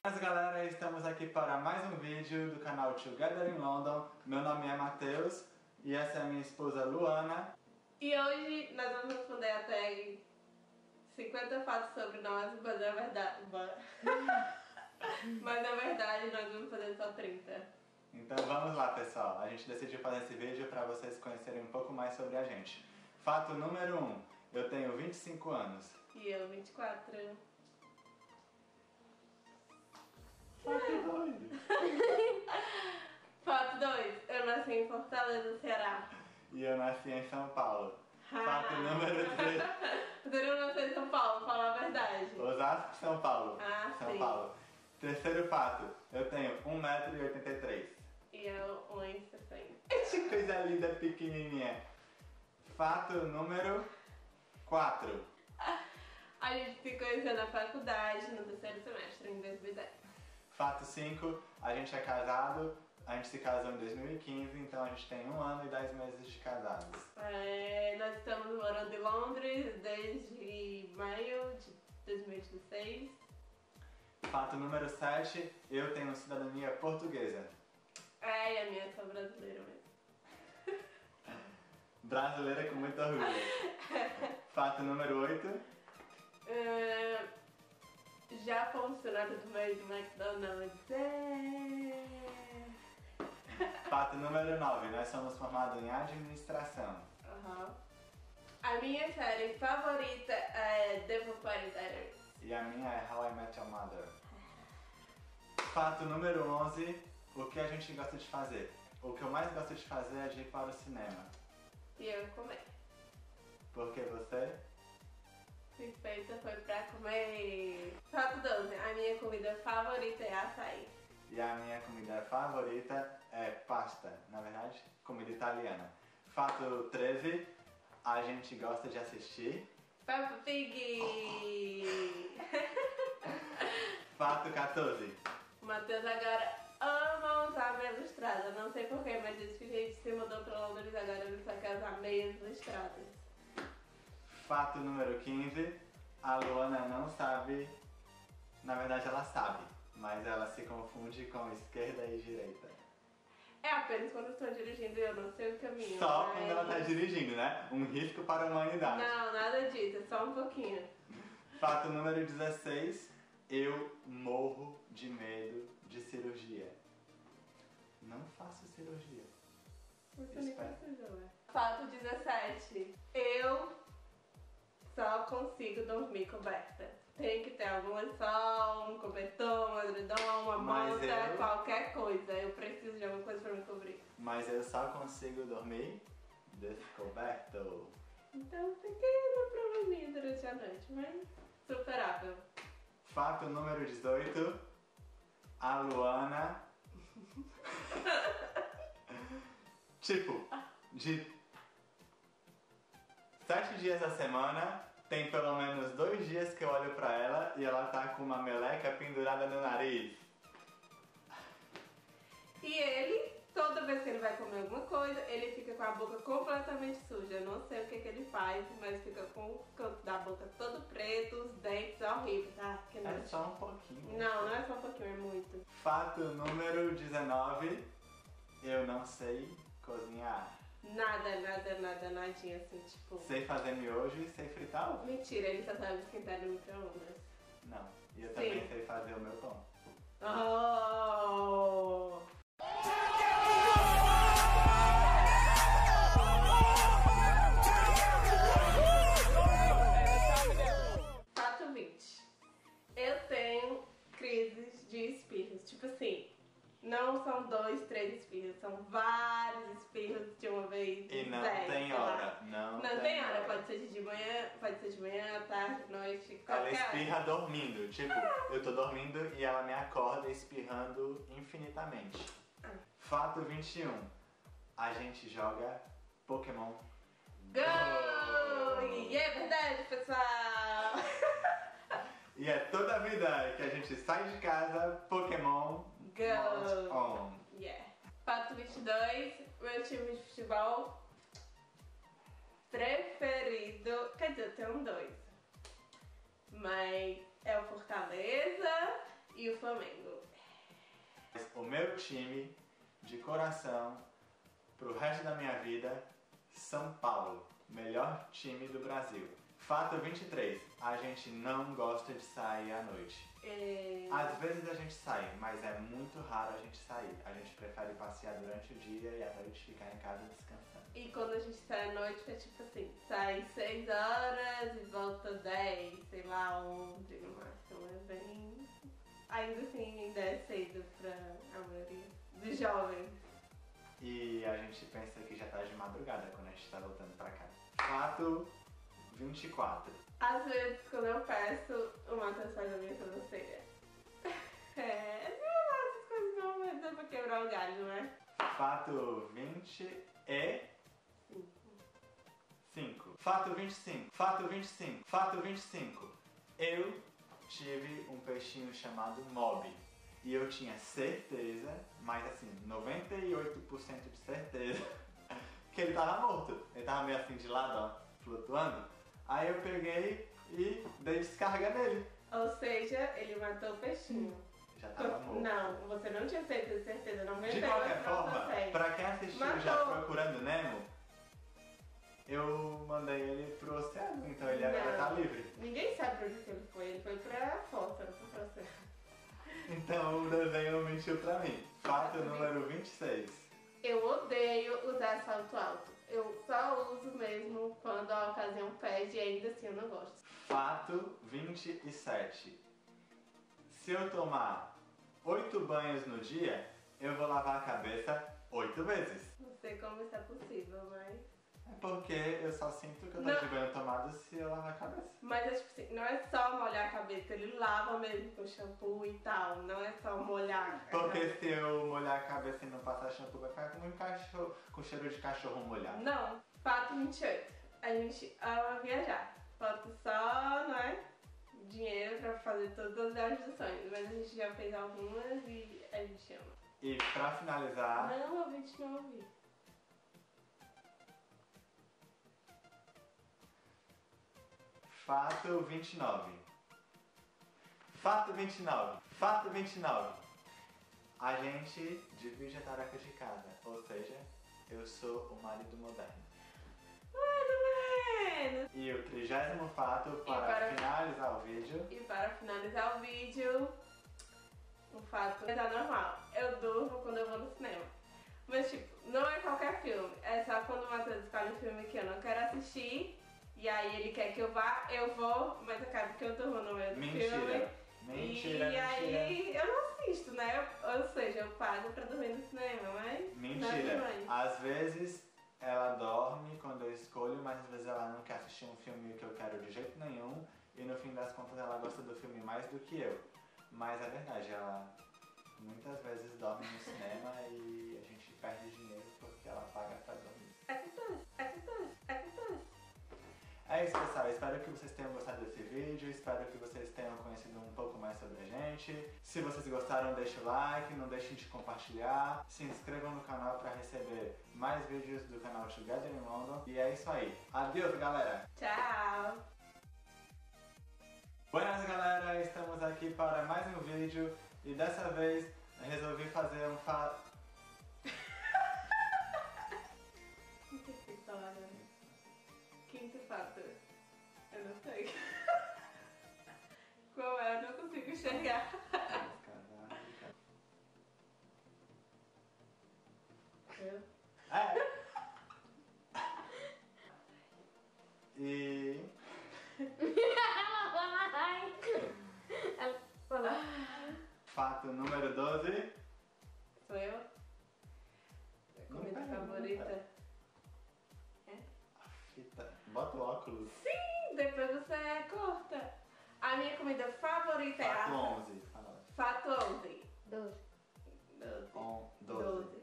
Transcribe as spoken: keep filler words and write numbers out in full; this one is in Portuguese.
Mas galera, estamos aqui para mais um vídeo do canal Together in London. Meu nome é Matheus e essa é a minha esposa Luana. E hoje nós vamos responder até cinquenta fatos sobre nós, mas na verdade, mas na verdade nós vamos fazer só trinta. Então vamos lá, pessoal. A gente decidiu fazer esse vídeo para vocês conhecerem um pouco mais sobre a gente. Fato número um. Eu tenho vinte e cinco anos. E eu vinte e quatro. Fato dois. Fato dois. Eu nasci em Fortaleza, Ceará. E eu nasci em São Paulo. Fato número três. Você não nasceu em São Paulo, fala a verdade. Osasco, São Paulo. Ah, São sim. Paulo. Terceiro fato. Eu tenho um metro e oitenta e três. E eu um e sessenta. Que coisa linda, pequenininha. Fato número quatro. A gente se conheceu na faculdade no terceiro semestre, em dois mil e dez. Fato cinco. A gente é casado. A gente se casou em dois mil e quinze, então a gente tem um ano e dez meses de casados. É, nós estamos morando em Londres desde maio de dois mil e dezesseis. Fato número sete. Eu tenho cidadania portuguesa. É, e a minha é só brasileira mesmo. Brasileira com muito orgulho. Fato número oito. Uh, já funcionário do meio do McDonald's. É. Fato número nove. Nós somos formados em administração. Uhum. A minha série favorita é The Vampire Diaries. E a minha é How I Met Your Mother. Fato número onze. O que a gente gosta de fazer? O que eu mais gosto de fazer é de ir para o cinema. E eu comer. Porque você? Suspeita foi pra comer. Fato doze. A minha comida favorita é açaí. E a minha comida favorita é pasta. Na verdade, comida italiana. Fato treze. A gente gosta de assistir Peppa Pig! Fato quatorze. O Matheus agora ama usar meia listrada. Não sei porquê, mas diz que a gente se mudou pra Londres agora ele só quer usar meias listradas. Fato número quinze. A Luana não sabe. Na verdade ela sabe, mas ela se confunde com esquerda e direita. É apenas quando eu estou dirigindo e eu não sei o caminho. Só mas... quando ela tá dirigindo, né? Um risco para a humanidade. Não, nada disso, é só um pouquinho. Fato número dezesseis. Eu morro de medo de cirurgia. Não faço cirurgia. Você nem precisou, é. Fato dezessete. Eu só consigo dormir coberta. Tem que ter algum lençol, um cobertor, um edredom, uma manta, eu... qualquer coisa. Eu preciso de alguma coisa pra me cobrir. Mas eu só consigo dormir descoberto. Então, pequeno probleminha durante a noite, mas superável. Fato número dezoito. A Luana... tipo, de sete dias da semana, tem pelo menos dois dias que eu olho pra ela e ela tá com uma meleca pendurada no nariz. E ele, toda vez que ele vai comer alguma coisa, ele fica com a boca completamente suja. Eu não sei o que, que ele faz, mas fica com o canto da boca todo preto, os dentes horríveis, tá? Que É só um pouquinho. Não, não é só um pouquinho, é muito. Fato número dezenove. Eu não sei cozinhar. Nada, nada, nada, nadinha assim, tipo... Sei fazer miojo e sei fritar ovo. Mentira, ele só sabe esquentar no micro-ondas. Não. E eu Sim. também sei fazer o meu pão. Oh! Fato vinte. Eu tenho crises de espirros. Tipo assim, não são dois, três espirros, são vários espirros de uma vez. E não dez, tem hora. Não, Não tem, tem hora. hora, pode ser de manhã, pode ser de manhã, tarde, noite, ela qualquer espirra hora. dormindo. Tipo, eu tô dormindo e ela me acorda espirrando infinitamente. Ah. Fato vinte e um. A gente joga Pokémon Go! E é verdade, pessoal! E é toda vida que a gente sai de casa, Pokémon Go! On. Yeah. Fato vinte e dois, meu time de futebol preferido, quer dizer, eu tenho dois, mas é o Fortaleza e o Flamengo. meu time de coração pro resto da minha vida, São Paulo, melhor time do Brasil. Fato vinte e três, a gente não gosta de sair à noite. É... Às vezes a gente sai, mas é muito raro a gente sair. A gente prefere passear durante o dia e à noite ficar em casa descansando. E quando a gente sai à noite é tipo assim, sai seis horas e volta dez, sei lá, onze no máximo. É bem... Ainda assim, ainda é cedo pra a maioria dos jovens. E a gente pensa que já tá de madrugada quando a gente tá voltando pra casa. Fato vinte e quatro. Às vezes, quando eu peço, o Matheus faz a minha sobrancelha. É, não, essas coisas não, mas é pra quebrar o galho, não é? Fato vinte e cinco. Fato vinte e cinco. Fato vinte e cinco. Fato vinte e cinco. Eu tive um peixinho chamado Mob. E eu tinha certeza, mas assim, noventa e oito por cento de certeza, que ele tava morto. Ele tava meio assim de lado, ó, flutuando. Aí eu peguei e dei descarga nele. Ou seja, ele matou o peixinho. Já tava morto. Não, você não tinha certeza, certeza, não De qualquer forma, pra quem assistiu matou. já Procurando Nemo, eu mandei ele pro oceano, então ele agora tá livre. Ninguém sabe pra onde que ele foi, ele foi pra fossa, não foi pra oceano. Então o desenho mentiu pra mim. Fato número vinte e seis. Eu odeio usar salto alto. Eu só uso mesmo quando a ocasião pede e ainda assim eu não gosto. Fato vinte e sete. Se eu tomar oito banhos no dia, eu vou lavar a cabeça oito vezes. Não sei como isso é possível, mas... É porque eu só sinto que eu tô Não. de banho tomado se eu lavar a cabeça. Mas é tipo assim, não é só molhar a cabeça, ele lava mesmo com shampoo e tal, não é só molhar a Porque cabeça. se eu molhar a cabeça e não passar shampoo, vai ficar com um cachorro, com cheiro de cachorro molhado. Não. Fato vinte e oito. A gente ama viajar. Falta só, não é? Dinheiro pra fazer todas as viagens dos sonhos. Mas a gente já fez algumas e a gente ama. E pra finalizar... Não, a vinte e nove. Fato vinte e nove. Fato vinte e nove. Fato vinte e nove. A gente divide a tarefa de casa. Ou seja, eu sou o marido moderno. Mais ou menos. E o trigésimo fato para, para- finalizar o vídeo. E para finalizar o vídeo, um fato é normal. Eu durmo quando eu vou no cinema. Mas tipo, não é qualquer filme. É só quando o Matheus escolhe um filme que eu não quero assistir. E aí ele quer que eu vá, eu vou, mas acaba que eu durmo no meio do Mentira. filme. Mentira, e aí mentira. eu não assisto, né? Eu- ou seja, eu pago pra dormir no cinema, mas... Mentira. Não é demais. Às vezes ela dorme quando eu escolho, mas às vezes ela não quer assistir um filme que eu quero de jeito nenhum. E no fim das contas ela gosta do filme mais do que eu. Mas é verdade, ela muitas vezes dorme no cinema e a gente perde dinheiro porque ela paga pra dormir. Acontece, acontece, acontece. É isso, pessoal. Espero que vocês tenham gostado desse vídeo. Espero que vocês tenham conhecido um pouco mais sobre a gente. Se vocês gostaram, deixa o like, não deixem de compartilhar. Se inscrevam no canal para receber mais vídeos do canal Together in London. E é isso aí. Adeus, galera! Tchau! Buenas, galera! Estamos aqui para mais um vídeo. E dessa vez resolvi fazer um fa... O que você fala agora? Quinto fato. Eu não sei. Qual é? Eu não consigo enxergar. Eu? É! E... Ela falou. fato número doze. Sou eu? Comida favorita? É? A fita. Bota o óculos. Sim, depois você corta. A minha comida favorita é Fato a... onze. Fala. Fato onze. Doze. Doze. On, doze. Doze.